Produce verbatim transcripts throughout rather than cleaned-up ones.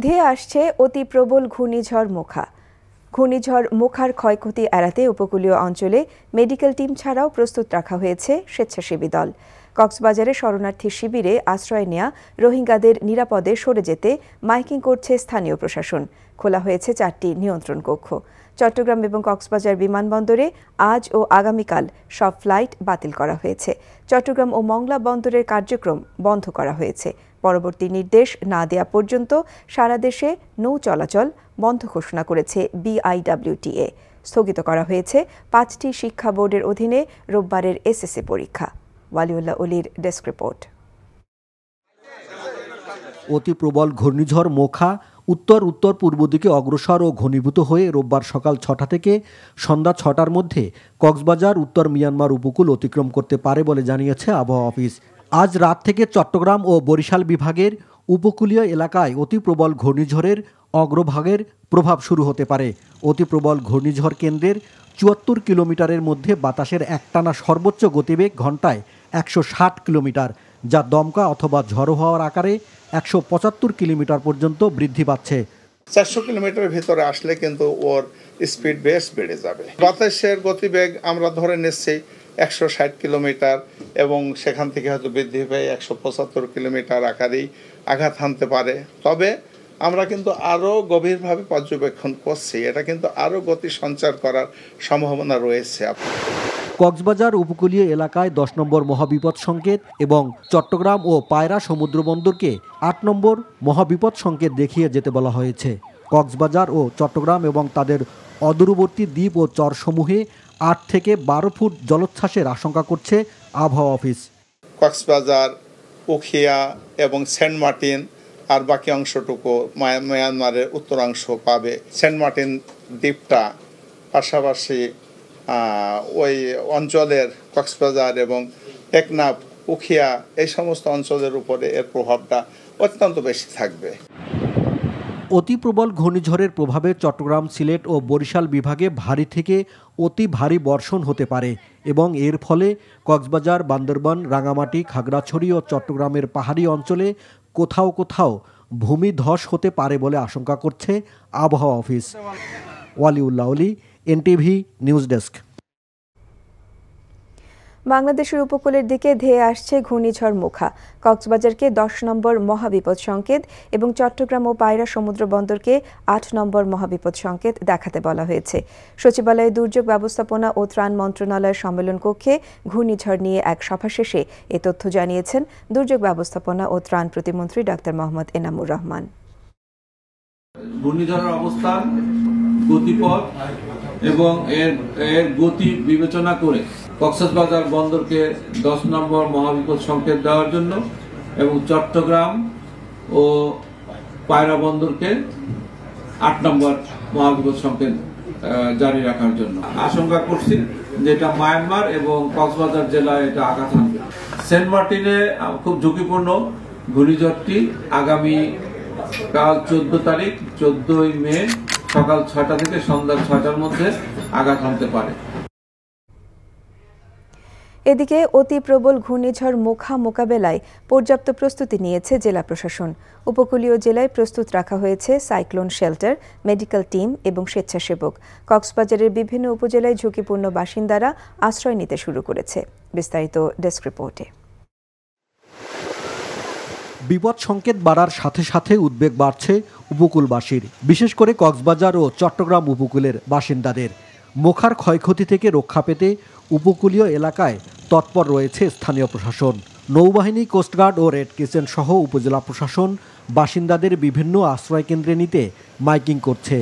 ধেয়ে আসছে অতি প্রবল ঘূর্ণিঝড় মোখা। ঘূর্ণিঝড় মোখার ক্ষয়ক্ষতি এড়াতে উপকূলীয় অঞ্চলে মেডিকেল টিম ছাড়াও প্রস্তুত রাখা হয়েছে স্বেচ্ছাসেবী দল। কক্সবাজারে শরণার্থী শিবিরে আশ্রয় নেয়া রোহিঙ্গাদের নিরাপদে সরে যেতে মাইকিং করছে স্থানীয় প্রশাসন। খোলা হয়েছে চারটি নিয়ন্ত্রণ কক্ষ। চট্টগ্রাম এবং কক্সবাজার বিমানবন্দরে আজ ও আগামীকাল সব ফ্লাইট বাতিল করা হয়েছে। চট্টগ্রাম ও মংলা বন্দরের কার্যক্রম বন্ধ করা হয়েছে। পরবর্তী নির্দেশ না দেয়া পর্যন্ত সারা দেশে নৌ চলাচল বন্ধ ঘোষণা করেছে বিআইডব্লিউটিএ। স্থগিত করা হয়েছে পাঁচটি শিক্ষা বোর্ডের অধীনে রোববারের এসএসসি পরীক্ষা। ওয়ালিউল্লাহ অলির ডেস্ক রিপোর্ট। অতি প্রবল ঘূর্ণিঝড় মোখা উত্তর উত্তর পূর্ব দিকে অগ্রসর ও ঘনীভূত হয়ে রোববার সকাল ছটা থেকে সন্ধ্যা ছটার মধ্যে কক্সবাজার উত্তর মিয়ানমার উপকূল অতিক্রম করতে পারে বলে জানিয়েছে আবহাওয়া অফিস। আজ রাত থেকে চট্টগ্রাম ও বরিশাল বিভাগের উপকূলীয় এলাকায় অতি প্রবল ঘূর্ণিঝড়ের অগ্রভাগের প্রভাব শুরু হতে পারে। অতি প্রবল ঘূর্ণিঝড় কেন্দ্রের চুয়াত্তর কিলোমিটারের মধ্যে বাতাসের একটানা সর্বোচ্চ গতিবেগ ঘন্টায় একশো ষাট কিলোমিটার, যা দমকা অথবা ঝড়ো হওয়ার আকারে একশো পঁচাত্তর কিলোমিটার পর্যন্ত বৃদ্ধি পাচ্ছে। চারশো কিলোমিটারের ভিতরে আসলে কিন্তু ওর স্পিড বেশ বেড়ে যাবে। বাতাসের গতিবেগ আমরা ধরে নিচ্ছি একশো ষাট কিলোমিটার এবং সেখান থেকে হয়তো বৃদ্ধি পেয়ে একশো পঁচাত্তর কিলোমিটার আকারেই আঘাত হানতে পারে। তবে আমরা কিন্তু আরও গভীরভাবে পর্যবেক্ষণ করছি, এটা কিন্তু আরও গতি সঞ্চার করার সম্ভাবনা রয়েছে। কক্সবাজার উপকূলীয় এলাকায় দশ নম্বর মহাবিপদ সংকেত এবং চট্টগ্রাম ও পায়রা সমুদ্র বন্দরকে আট নম্বর মহাবিপদ সংকেত দেখিয়ে যেতে বলা হয়েছে। কক্সবাজার ও চট্টগ্রাম এবং তাদের অদূরবর্তী দ্বীপ ও চরসমূহে আট থেকে বারো ফুট জলোচ্ছ্বাসের আশঙ্কা করছে আবহাওয়া অফিস। কক্সবাজার, উখিয়া এবং সেন্ট মার্টিন আর বাকি অংশটুকু মায়ানমারের উত্তরাংশ পাবে। সেন্ট মার্টিন দ্বীপটা পাশাপাশি ওই অঞ্চলের কক্সবাজার এবং টেকনাফ, উখিয়া এই সমস্ত অঞ্চলের উপরে এর প্রভাবটা অত্যন্ত বেশি থাকবে। অতি প্রবল ঘূর্ণিঝড়ের প্রভাবে চট্টগ্রাম, সিলেট ও বরিশাল বিভাগে ভারী থেকে অতি ভারী বর্ষণ হতে পারে এবং এর ফলে কক্সবাজার, বান্দরবান, রাঙামাটি, খাগড়াছড়ি ও চট্টগ্রামের পাহাড়ি অঞ্চলে কোথাও কোথাও ভূমিধস হতে পারে বলে আশঙ্কা করছে আবহাওয়া অফিস। ওয়ালিউল্লাহ অলি, এনটিভি নিউজ ডেস্ক। বাংলাদেশের উপকূলের দিকে ধেয়ে আসছে ঘূর্ণিঝড় মোখা। কক্সবাজারকে দশ নম্বর মহাবিপদ সংকেত এবং চট্টগ্রাম ও পায়রা সমুদ্র বন্দরকে আট নম্বর মহাবিপদ সংকেত দেখাতে বলা হয়েছে। সচিবালয়ে দুর্যোগ ব্যবস্থাপনা ও ত্রাণ মন্ত্রণালয়ের সম্মেলন কক্ষে ঘূর্ণিঝড় নিয়ে এক সভা শেষে এ তথ্য জানিয়েছেন দুর্যোগ ব্যবস্থাপনা ও ত্রাণ প্রতিমন্ত্রী ডাক্তার মোহাম্মদ এনামুর রহমান। ঘূর্ণিঝড়ের অবস্থান, গতিপথ এবং এর এর গতি বিবেচনা করে কক্সবাজার বন্দরকে দশ নম্বর মহাবিপদ সংকেত দেওয়ার জন্য এবং চট্টগ্রাম ও পায়রা বন্দরকে আট নম্বর মহাবিপদ সংকেত জারি রাখার জন্য আশঙ্কা করছি যে এটা মায়ানমার এবং কক্সবাজার জেলায় এটা আঘাত হানবে। সেন্ট মার্টিনে খুব ঝুঁকিপূর্ণ ঘূর্ণিঝড়টি আগামী কাল চোদ্দ তারিখ চোদ্দই মে সকাল ছয়টা থেকে সন্ধ্যা ছয়টার মধ্যে আঘাত হানতে পারে। এদিকে অতি প্রবল ঘূর্ণিঝড় মোখা মোকাবেলায় পর্যাপ্ত প্রস্তুতি নিয়েছে জেলা প্রশাসন। উপকূলীয় জেলায় প্রস্তুত রাখা হয়েছে সাইক্লোন শেল্টার, মেডিকেল টিম এবং স্বেচ্ছাসেবক। কক্সবাজারের বিভিন্ন উপজেলায় ঝুঁকিপূর্ণ বাসিন্দারা আশ্রয় নিতে শুরু করেছে। বিস্তারিত ডেস্ক রিপোর্টে। বিপদ সংকেত বাড়ার সাথে সাথে উদ্বেগ বাড়ছে উপকূলবাসীর, বিশেষ করে কক্সবাজার ও চট্টগ্রাম উপকূলের বাসিন্দাদের। মোখার ক্ষয়ক্ষতি থেকে রক্ষা পেতে উপকূলীয় এলাকায় তৎপর রয়েছে স্থানীয় প্রশাসন। নৌবাহিনী, কোস্টগার্ড ও রেড ক্রিসেন্ট সহ উপজেলা প্রশাসন বাসিন্দাদের বিভিন্ন আশ্রয় কেন্দ্রে নিতে মাইকিং করছে।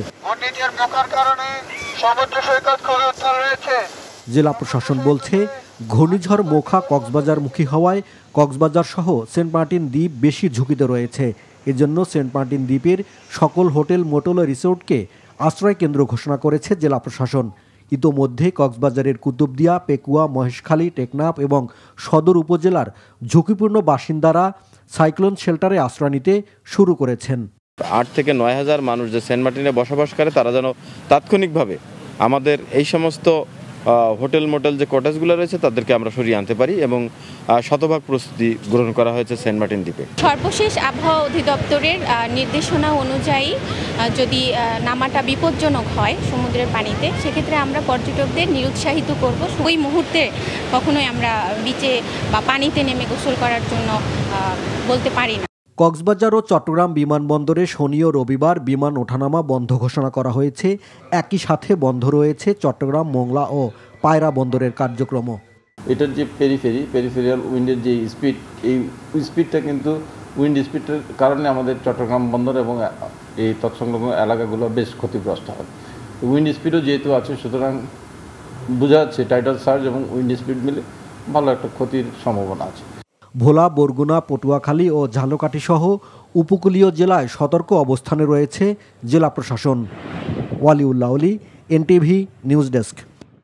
জেলা প্রশাসন বলছে, ঘূর্ণিঝড় মোখা কক্সবাজারমুখী হওয়ায় কক্সবাজার সহ সেন্ট মার্টিন দ্বীপ বেশি ঝুঁকিতে রয়েছে। এজন্য সেন্ট মার্টিন দ্বীপের সকল হোটেল, মোটেল ও রিসোর্টকে আশ্রয় কেন্দ্র ঘোষণা করেছে জেলা প্রশাসন। ইতোমধ্যে কক্সবাজারের কুতুবদিয়া, পেকুয়া, মহেশখালী, টেকনাফ এবং সদর উপজেলার ঝুঁকিপূর্ণ বাসিন্দারা সাইক্লোন শেল্টারে আশ্রয় নিতে শুরু করেছেন। আট থেকে নয় হাজার মানুষ যে সেন্ট মার্টিনে বসবাস করে তারা যেন তাৎক্ষণিকভাবে আমাদের এই সমস্ত হোটেল মোটেল যে কটেজগুলো রয়েছে তাদেরকে আমরা সরিয়ে আনতে পারি এবং শতভাগ প্রস্তুতি গ্রহণ করা হয়েছে সেন্ট মার্টিন দ্বীপে। সর্বশেষ আবহাওয়া অধিদপ্তরের নির্দেশনা অনুযায়ী যদি নামাটা বিপজ্জনক হয় সমুদ্রের পানিতে, সেক্ষেত্রে আমরা পর্যটকদের নিরুৎসাহিত করব। ওই মুহূর্তে কখনোই আমরা বিচে বা পানিতে নেমে গোসল করার জন্য বলতে পারি না। কক্সবাজার ও চট্টগ্রাম বিমানবন্দরে শনি ও রবিবার বিমান ওঠানামা বন্ধ ঘোষণা করা হয়েছে। একই সাথে বন্ধ রয়েছে চট্টগ্রাম, মোংলা ও পায়রা বন্দরের কার্যক্রমও। এটার যে পেরিফেরি পেরিফেরিয়াল উইন্ডের যে স্পিড, এই স্পিডটা কিন্তু উইন্ড স্পিডের কারণে আমাদের চট্টগ্রাম বন্দর এবং এই তৎসংলগ্ন এলাকাগুলো বেশ ক্ষতিগ্রস্ত হয়। উইন্ড স্পিডও যেহেতু আছে, সুতরাং বোঝা যাচ্ছে টাইডাল সার্জ এবং উইন্ড স্পিড মিলে ভালো একটা ক্ষতির সম্ভাবনা আছে। ভোলা, বরগুনা, পটুয়াখালী ও ঝালকাঠি সহ উপকূলীয় জেলায় সতর্ক অবস্থানে রয়েছে জেলা প্রশাসন। ওয়ালিউল্লাহ অলি, এনটিভি নিউজ ডেস্ক।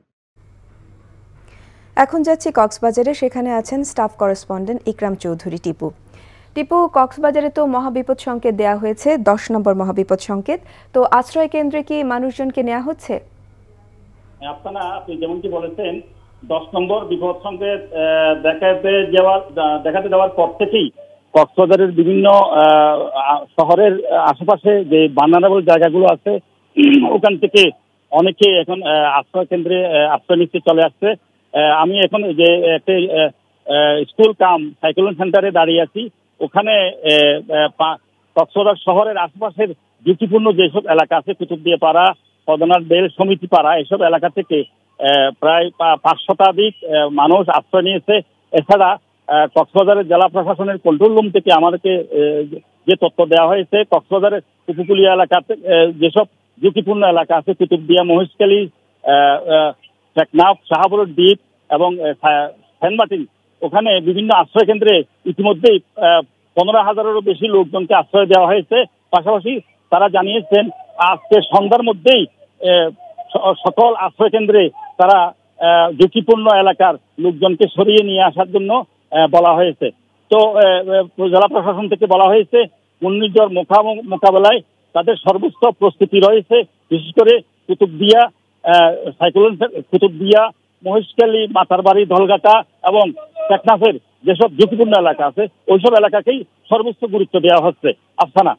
এখন যাচ্ছি কক্সবাজারে, সেখানে আছেন স্টাফ করেসপন্ডেন্ট ইকরাম চৌধুরী টিপু। টিপু, কক্সবাজারে তো মহাবিপদ সংকেত দেওয়া হয়েছে, দশ নম্বর মহাবিপদ সংকেত, তো আশ্রয় কেন্দ্রে কি মানুষজনকে নেওয়া হচ্ছে? আপনারা আপনি যেমনটি বলেছেন, দশ নম্বর বিপদ সংকেত দেখাতে যাওয়ার দেখাতে দেওয়ার পর থেকেই কক্সবাজারের বিভিন্ন শহরের আশেপাশে যে ভালনারেবল জায়গাগুলো আছে ওখান থেকে অনেকে এখন আশ্রয় কেন্দ্রে আশ্রয় নিতে চলে আসছে। আমি এখন যে একটা স্কুল কাম সাইক্লোন সেন্টারে দাঁড়িয়ে আছি, ওখানে কক্সবাজার শহরের আশেপাশের ঝুঁকিপূর্ণ যেসব এলাকা আছে, কুতুবদিয়া পাড়া, পদনার বেল, সমিতি পাড়া, এসব এলাকা থেকে প্রায় পাঁচ শতাধিক মানুষ আশ্রয় নিয়েছে। এছাড়া কক্সবাজারের জেলা প্রশাসনের কন্ট্রোল রুম থেকে আমাদেরকে যে তথ্য দেওয়া হয়েছে, কক্সবাজারের উপকূলীয় এলাকাতে যেসব ঝুঁকিপূর্ণ এলাকা আছে, কুতুবদিয়া, মহেশখালী, টেকনাফ, শাহাবুর দ্বীপ এবং সেন্ট মার্টিন, ওখানে বিভিন্ন আশ্রয় কেন্দ্রে ইতিমধ্যেই পনেরো হাজারেরও বেশি লোকজনকে আশ্রয় দেওয়া হয়েছে। পাশাপাশি তারা জানিয়েছেন আজকে সন্ধ্যার মধ্যেই সকল আশ্রয় কেন্দ্রে তারা ঝুঁকিপূর্ণ এলাকার লোকজনকে সরিয়ে নিয়ে আসার জন্য বলা হয়েছে। তো জেলা প্রশাসন থেকে বলা হয়েছে ঘূর্ণিঝড় মোকাবেলায় তাদের সর্বোচ্চ প্রস্তুতি রয়েছে। বিশেষ করে কুতুবদিয়া, সাইক্লোন কুতুবদিয়া, মহেশখালী, মাতারবাড়ি, ধলঘাটা এবং টেকনাফের যেসব ঝুঁকিপূর্ণ এলাকা আছে ওইসব এলাকাকেই সর্বোচ্চ গুরুত্ব দেওয়া হচ্ছে। আফসানা,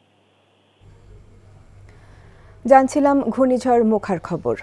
জানছিলাম ঘূর্ণিঝড় মোখার খবর।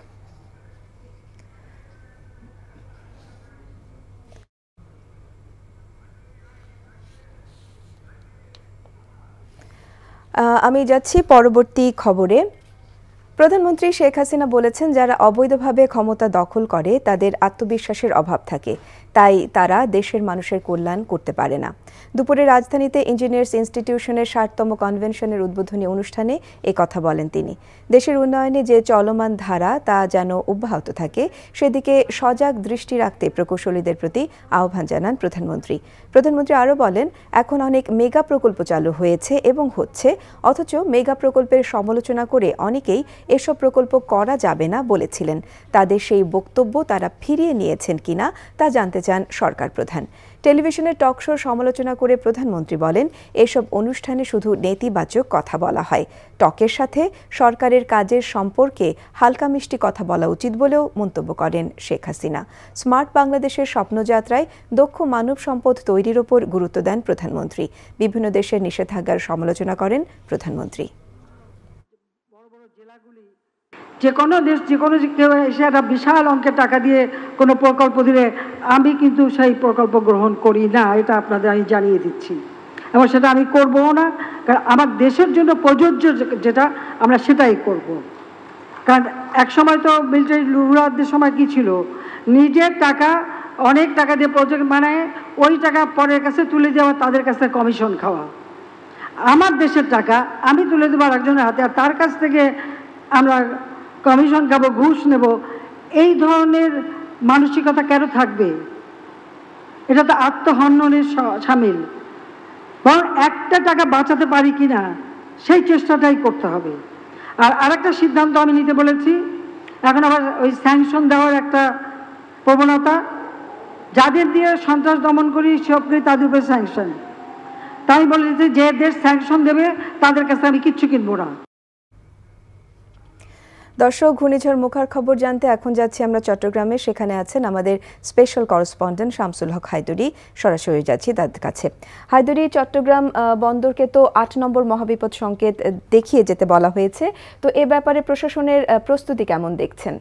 আমি যাচ্ছি পরবর্তী খবরে। প্রধানমন্ত্রী শেখ হাসিনা বলেছেন, যারা অবৈধভাবে ক্ষমতা দখল করে তাদের আত্মবিশ্বাসের অভাব থাকে, তাই তারা দেশের মানুষের কল্যাণ করতে পারে না। দুপুরে রাজধানীতে ইঞ্জিনিয়ার্স ইনস্টিটিউশনের ষাটতম কনভেনশনের উদ্বোধনী অনুষ্ঠানে এ কথা বলেন তিনি। দেশের উন্নয়নে যে চলমান ধারা তা যেন অব্যাহত থাকে সেদিকে সজাগ দৃষ্টি রাখতে প্রকৌশলীদের প্রতি আহ্বান জানান প্রধানমন্ত্রী। প্রধানমন্ত্রী আরও বলেন, এখন অনেক মেগা প্রকল্প চালু হয়েছে এবং হচ্ছে, অথচ মেগা প্রকল্পের সমালোচনা করে অনেকেই এসব প্রকল্প করা যাবে না বলেছিলেন। তাদের সেই বক্তব্য তারা ফিরিয়ে নিয়েছেন কিনা তা জানতে চান সরকার প্রধান। টেলিভিশনের টক শোর সমালোচনা করে প্রধানমন্ত্রী বলেন, এসব অনুষ্ঠানে শুধু নেতিবাচক কথা বলা হয়। টকের সাথে সরকারের কাজের সম্পর্কে হালকা মিষ্টি কথা বলা উচিত বলেও মন্তব্য করেন শেখ হাসিনা। স্মার্ট বাংলাদেশের স্বপ্নযাত্রায় দক্ষ মানব সম্পদ তৈরির ওপর গুরুত্ব দেন প্রধানমন্ত্রী। বিভিন্ন দেশের নিষেধাজ্ঞার সমালোচনা করেন প্রধানমন্ত্রী। যে কোনো দেশ, যে কোনো কেউ এসে একটা বিশাল অঙ্কের টাকা দিয়ে কোনো প্রকল্প দিলে আমি কিন্তু সেই প্রকল্প গ্রহণ করি না, এটা আপনাদের আমি জানিয়ে দিচ্ছি, এবং সেটা আমি করবও না। কারণ আমার দেশের জন্য প্রযোজ্য যেটা আমরা সেটাই করব। কারণ এক সময় তো মিলিটারি রুলারদের সময় কি ছিল, নিজের টাকা অনেক টাকা দিয়ে প্রজেক্ট বানায় ওই টাকা পরের কাছে তুলে দেওয়া, তাদের কাছে কমিশন খাওয়া। আমার দেশের টাকা আমি তুলে দেবো একজনের হাতে, আর তার কাছ থেকে আমরা কমিশন খাবো, ঘুষ নেব, এই ধরনের মানসিকতা কেন থাকবে? এটা তো আত্মহননের সামিল। বরং একটা টাকা বাঁচাতে পারি কিনা সেই চেষ্টাটাই করতে হবে। আর আরেকটা সিদ্ধান্ত আমি নিতে বলেছি, এখন আবার ওই স্যাংশন দেওয়ার একটা প্রবণতা, যাদের দিয়ে সন্ত্রাস দমন করি সবকে তাদের উপরে স্যাংশন। তাই বলেছি যে দেশ স্যাংশন দেবে তাদের কাছে আমি কিচ্ছু কিনবো না। দর্শক, ঘূর্ণিঝড় মোখার খবর জানতে এখন যাচ্ছি আমরা চট্টগ্রামে। সেখানে আছেন আমাদের স্পেশাল করেসপন্ডেন্ট শামসুল হক হায়দরি। সরাসরি যাচ্ছি তার কাছে। হায়দরি, চট্টগ্রাম বন্দরকে তো আট নম্বর মহাবিপদ সংকেত দেখিয়ে যেতে বলা হয়েছে, তো এ ব্যাপারে প্রশাসনের প্রস্তুতি কেমন দেখছেন?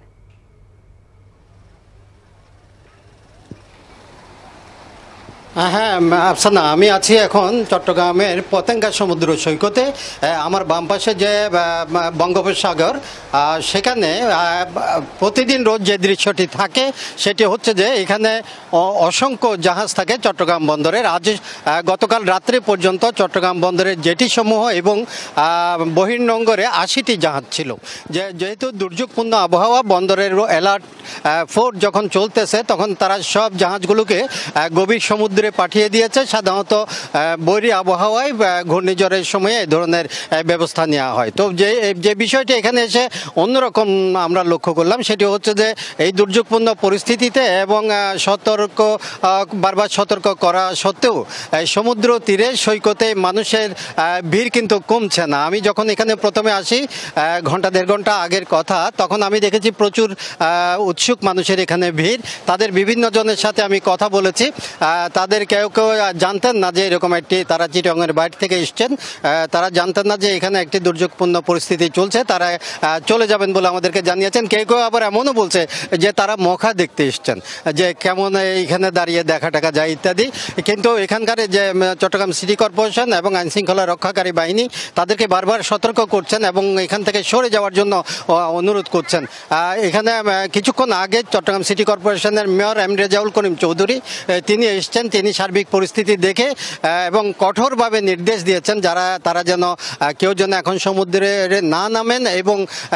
হ্যাঁ আফসানা, আমি আছি এখন চট্টগ্রামের পতেঙ্গা সমুদ্র সৈকতে। আমার বাম পাশে যে বঙ্গোপসাগর, সেখানে প্রতিদিন রোজ যে দৃশ্যটি থাকে সেটি হচ্ছে যে এখানে অসংখ্য জাহাজ থাকে চট্টগ্রাম বন্দরের। আজ গতকাল রাত্রি পর্যন্ত চট্টগ্রাম বন্দরের জেটিসমূহ এবং বহির্নোঙরে আশিটি জাহাজ ছিল। যে যেহেতু দুর্যোগপূর্ণ আবহাওয়া, বন্দরের অ্যালার্ট ফোর যখন চলতেছে তখন তারা সব জাহাজগুলোকে গভীর সমুদ্রে পাঠিয়ে দিয়েছে। সাধারণত বৈরী আবহাওয়ায় ঘূর্ণিঝড়ের সময়ে এই ধরনের ব্যবস্থা নেওয়া হয়। তো যে যে বিষয়টি এখানে এসে অন্যরকম আমরা লক্ষ্য করলাম সেটি হচ্ছে যে এই দুর্যোগপূর্ণ পরিস্থিতিতে এবং সতর্ক বারবার সতর্ক করা সত্ত্বেও সমুদ্র তীরে সৈকতে মানুষের ভিড় কিন্তু কমছে না। আমি যখন এখানে প্রথমে আসি ঘন্টা দেড় ঘন্টা আগের কথা, তখন আমি দেখেছি প্রচুর উৎসুক মানুষের এখানে ভিড়। তাদের বিভিন্ন জনের সাথে আমি কথা বলেছি, তাদের কেউ কেউ জানতেন না যে এরকম একটি, তারা চিটাগংয়ের বাইরে থেকে এসছেন, তারা জানতেন না যে এখানে একটি দুর্যোগপূর্ণ পরিস্থিতি চলছে। তারা চলে যাবেন বলে আমাদেরকে জানিয়েছেন। কেউ কেউ আবার এমনও বলছে যে তারা মোখা দেখতে এসছেন, যে কেমন এইখানে দাঁড়িয়ে দেখা টাকা যায় ইত্যাদি। কিন্তু এখানকার যে চট্টগ্রাম সিটি কর্পোরেশন এবং আইনশৃঙ্খলা রক্ষাকারী বাহিনী তাদেরকে বারবার সতর্ক করছেন এবং এখান থেকে সরে যাওয়ার জন্য অনুরোধ করছেন। এখানে কিছুক্ষণ আগে চট্টগ্রাম সিটি কর্পোরেশনের মেয়র এম রেজাউল করিম চৌধুরী তিনি এসছেন। তিনি সার্বিক পরিস্থিতি দেখে এবং কঠোরভাবে নির্দেশ দিয়েছেন যারা তারা যেন কেউ যেন এখন সমুদ্রে না নামেন এবং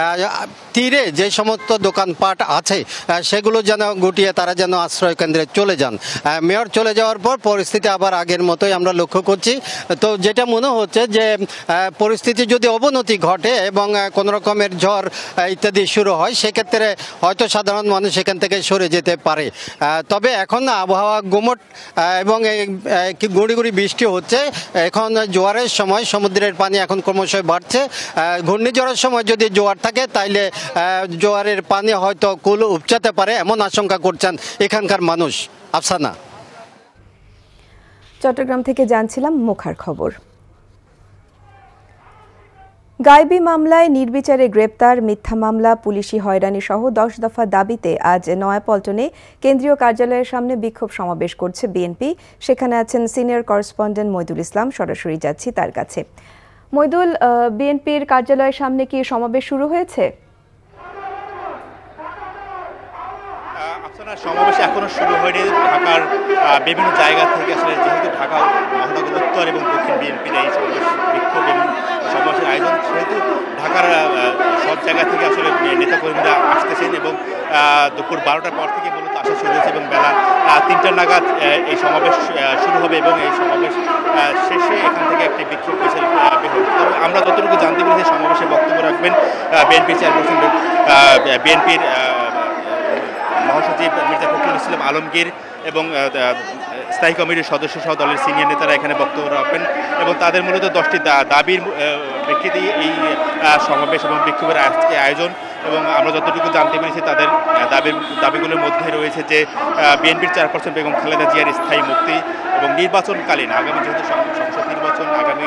তীরে যে সমস্ত দোকানপাট আছে সেগুলো যেন গুটিয়ে তারা যেন আশ্রয় কেন্দ্রে চলে যান। মেয়র চলে যাওয়ার পর পরিস্থিতি আবার আগের মতোই আমরা লক্ষ্য করছি। তো যেটা মনে হচ্ছে যে পরিস্থিতি যদি অবনতি ঘটে এবং কোনো রকমের ঝড় ইত্যাদি শুরু হয়, সেক্ষেত্রে হয়তো সাধারণ মানুষ এখান থেকে সরে যেতে পারে। তবে এখন আবহাওয়া গুমট এবং গুঁড়ি গুঁড়ি বৃষ্টি হচ্ছে। এখন জোয়ারের সময়, সমুদ্রের পানি এখন ক্রমশ বাড়ছে। ঘূর্ণিঝড়ের সময় যদি জোয়ার থাকে তাইলে জোয়ারের পানি হয়তো কুল উপচাতে পারে, এমন আশঙ্কা করছেন এখানকার মানুষ। আফসানা, চট্টগ্রাম থেকে জানছিলাম মোখার খবর। গায়েবী মামলায় নির্বিচারে গ্রেপ্তার, মিথ্যা মামলা, পুলিশি হয়রানি সহ দশ দফা দাবিতে আজ নয়াপল্টনে কেন্দ্রীয় কার্যালয়ের সামনে বিক্ষোভ সমাবেশ করছে বিএনপি। সেখানে আছেন সিনিয়র করেসপন্ডেন্ট মইদুল ইসলাম। সরাসরি যাচ্ছি তার কাছে। মইদুল, বিএনপির কার্যালয়ের সামনে কি সমাবেশ শুরু হয়েছে? সমাবেশ এখনো শুরু হয়নি। ঢাকার বিভিন্ন জায়গা থেকে আসলে, যেহেতু ঢাকা মহানগর উত্তর এবং দক্ষিণ বিএনপির এই সমাবেশ বিক্ষোভ এবং সমাবেশের আয়োজন, সেহেতু ঢাকার সব জায়গা থেকে আসলে নেতাকর্মীরা আসতেছেন এবং দুপুর বারোটার পর থেকে মূলত আসা শুরু হয়েছে এবং বেলা তিনটা নাগাদ এই সমাবেশ শুরু হবে এবং এই সমাবেশ শেষে এখান থেকে একটি বিক্ষোভ মিছিল বের হবে। তবে আমরা যতটুকু জানতে পেরেছি, সমাবেশে বক্তব্য রাখবেন বিএনপি চেয়ারপারসন, বিএনপির মহাসচিব মির্জা ফখরুল ইসলাম আলমগীর এবং স্থায়ী কমিটির সদস্য সহ দলের সিনিয়র নেতারা এখানে বক্তব্য রাখবেন এবং তাদের মূলত দশটি দাবির প্রেক্ষিতে এই সমাবেশ এবং বিক্ষোভের আজকে আয়োজন। এবং আমরা যতটুকু জানতে পেরেছি, তাদের দাবির দাবিগুলোর মধ্যে রয়েছে যে বিএনপির চেয়ারপারসন বেগম খালেদা জিয়ার স্থায়ী মুক্তি এবং নির্বাচনকালীন আগামী যেহেতু সংসদ নির্বাচন আগামী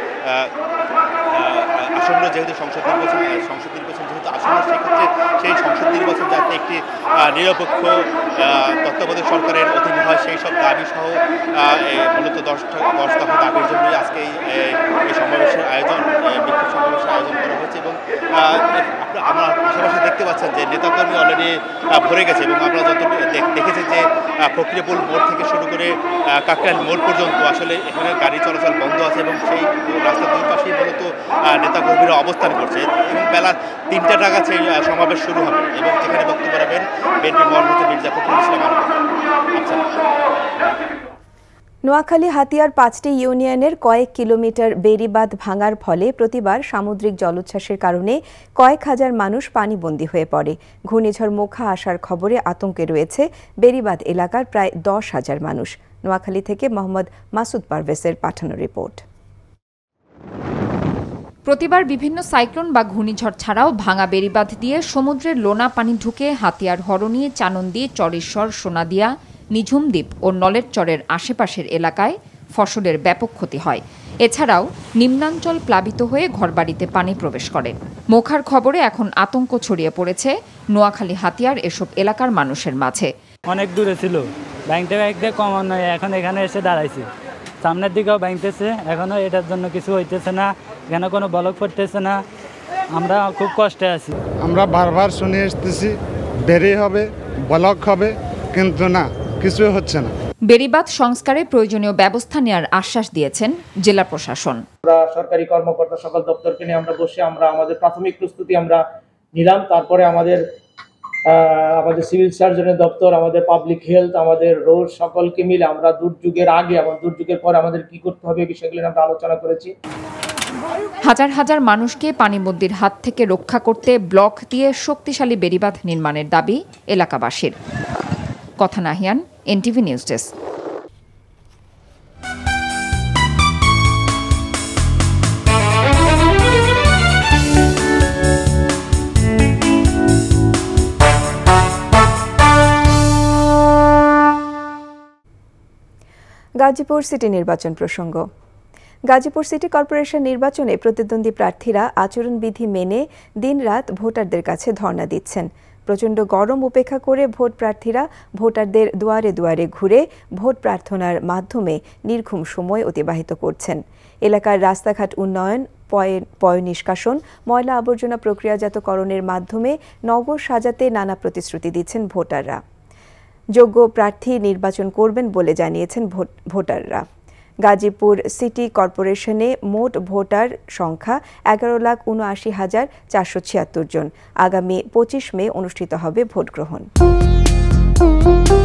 আসন্ন যেহেতু সংসদ নির্বাচন সংসদ নির্বাচন যেহেতু আসন্ন সেক্ষেত্রে সেই সংসদ নির্বাচন যাতে একটি নিরপেক্ষ তত্ত্বাবধায়ক সরকারের অধীনে হয়, সেই সব দাবি সহ মূলত দশটা দশ দফা দাবির জন্যই আজকে এই সমাবেশের আয়োজন, বিক্ষোভ সমাবেশের আয়োজন করা হয়েছে। এবং আমরা পাশাপাশি দেখতে পাচ্ছেন যে নেতাকর্মী অলরেডি ভরে গেছে এবং আমরা যত দেখেছি যে প্রক্রিয়াপুল মোড় থেকে শুরু করে কাকরাইল মোড় পর্যন্ত আসলে এখানে গাড়ি চলাচল বন্ধ আছে এবং সেই রাস্তার দুই পাশেই মূলত নেতাকর্মীরা অবস্থান করছে এবং বেলা তিনটা নাগাদ সেই সমাবেশ শুরু হবে এবং যেখানে বক্তব্য রাখবেন বিএনপি মহাসচিব মির্জা ফখরুল ইসলাম আলমগীর। নোয়াখালী হাতিয়ার পাঁচটি ইউনিয়নের কয়েক কিলোমিটার বেড়িবাঁধ ভাঙার ফলে প্রতিবার সামুদ্রিক জলোচ্ছ্বাসের কারণে কয়েক হাজার মানুষ পানিবন্দী হয়ে পড়ে। ঘূর্ণিঝড় মোখা আসার খবরে আতঙ্কে রয়েছে বেড়িবাঁধ এলাকার প্রায় দশ হাজার মানুষ। নোয়াখালী থেকে মোহাম্মদ মাসুদ পারভেজের পাঠানো রিপোর্ট। প্রতিবার বিভিন্ন সাইক্লোন বা ঘূর্ণিঝড় ছাড়াও ভাঙা বেড়িবাঁধ দিয়ে সমুদ্রের লোনা পানি ঢুকে হাতিয়ার হরণী, চানন্দি, চরেশ্বর, সোনাদিয়া, নিঝুম দ্বীপ ও নলের চরের আশেপাশের এলাকায় ফসলের ব্যাপক ক্ষতি হয়। এছাড়াও নিম্নাঞ্চল প্লাবিত হয়ে ঘরবাড়িতে পানি প্রবেশ করে। মোখার খবরে এখন আতঙ্ক ছড়িয়ে পড়েছে নোয়াখালী, হাতিয়ার এসব এলাকার মানুষের মাঝে। অনেক দূরে ছিল, ব্যাংকটা ব্যাংকটা কমান নয়, এখন এখানে এসে দাঁড়াইছি। সামনের দিকেও ব্যাংকতেছে, এখনো এটার জন্য কিছু হইতেছে না, এখানে কোনো ব্লক পড়তেছে না, আমরা খুব কষ্টে আছি। আমরা বারবার শুনে আসতেছি বেরি হবে, ব্লক হবে, কিন্তু না, কিছু হচ্ছে না। বেড়িবাঁধ সংস্কারে প্রয়োজনীয় ব্যবস্থা নেওয়ার আশ্বাস দিয়েছেন জেলা প্রশাসন। আমরা সরকারি কর্মকর্তা সকল দপ্তরকে নিয়ে আমরা বসে আমরা আমাদের প্রাথমিক প্রস্তুতি আমরা নিলাম। তারপরে আমাদের আমাদের সিভিল সার্জনের দপ্তর, আমাদের পাবলিক হেলথ, আমাদের রোড সকলকে মিলে আমরা দুর্যোগের আগে এবং দুর্যোগের পরে আমাদের কি করতে হবে বিষয়গুলো আমরা আলোচনা করেছি। হাজার হাজার মানুষকে পানিবন্দির হাত থেকে রক্ষা করতে ব্লক দিয়ে শক্তিশালী বেড়িবাঁধ নির্মাণের দাবি এলাকাবাসীর। কথা Nahian, NTV news desk. Gazipur city নির্বাচন প্রসঙ্গ। গাজীপুর সিটি কর্পোরেশন নির্বাচনে প্রতিদ্বন্দ্বী প্রার্থীরা আচরণবিধি মেনে দিনরাত ভোটারদের কাছে ধর্ণা দিচ্ছেন। প্রচণ্ড গরম উপেক্ষা করে ভোট প্রার্থীরা ভোটারদের দুয়ারে দুয়ারে ঘুরে ভোট প্রার্থনার মাধ্যমে নির্ঘুম সময় অতিবাহিত করছেন। এলাকার রাস্তাঘাট উন্নয়ন, পয় নিষ্কাশন, ময়লা আবর্জনা প্রক্রিয়াজাতকরণের মাধ্যমে নগর সাজাতে নানা প্রতিশ্রুতি দিচ্ছেন ভোটাররা। যোগ্য প্রার্থী নির্বাচন করবেন বলে জানিয়েছেন ভোটাররা। গাজীপুর সিটি কর্পোরেশনে মোট ভোটার সংখ্যা এগারো লাখ উনআশি হাজার চারশো ছিয়াত্তর জন। আগামী পঁচিশ মে অনুষ্ঠিত হবে ভোট গ্রহণ।